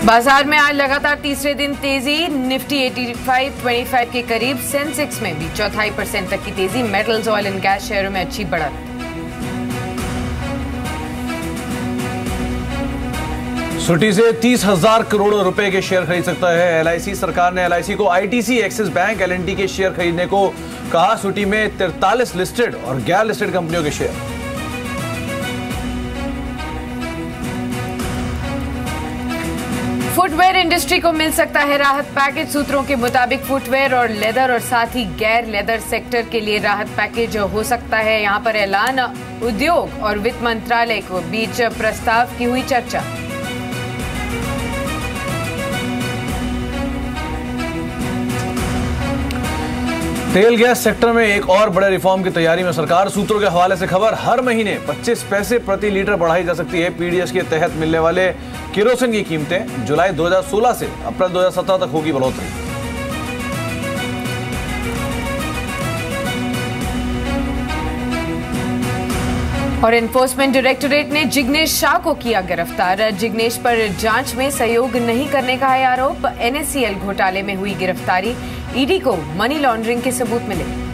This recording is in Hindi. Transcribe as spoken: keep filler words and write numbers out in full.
बाजार में आज लगातार तीसरे दिन तेजी, निफ्टी पचासी पच्चीस के करीब, सेंसेक्स में भी चौथाई परसेंट तक की तेजी। मेटल्स, ऑयल एंड गैस शेयरों में अच्छी बढ़त। सूटी से तीस हजार करोड़ रुपए के शेयर खरीद सकता है एल आई सी। सरकार ने एल आई सी को I T C, Axis bank, L and T के शेयर खरीदने को कहा। सूटी में तैंतालीस लिस्टेड और गैर लिस्टेड कंपनियों के शेयर। फुटवेयर इंडस्ट्री को मिल सकता है राहत पैकेज। सूत्रों के मुताबिक फुटवेयर और लेदर और साथ ही गैर लेदर सेक्टर के लिए राहत पैकेज हो सकता है। यहां पर ऐलान। उद्योग और वित्त मंत्रालय के बीच प्रस्ताव की हुई चर्चा। तेल गैस सेक्टर में एक और बड़े रिफॉर्म की तैयारी में सरकार। सूत्रों के हवाले से खबर, हर महीने पच्चीस पैसे प्रति लीटर बढ़ाई जा सकती है। पी डी एस के तहत मिलने वाले केरोसिन की कीमतें जुलाई दो हज़ार सोलह से अप्रैल दो हज़ार सत्रह तक होगी बढ़ोतरी। और एनफोर्समेंट डायरेक्टोरेट ने जिग्नेश शाह को किया गिरफ्तार। जिग्नेश पर जांच में सहयोग नहीं करने का है आरोप। एन एस सी एल घोटाले में हुई गिरफ्तारी। ई डी को मनी लॉन्ड्रिंग के सबूत मिले।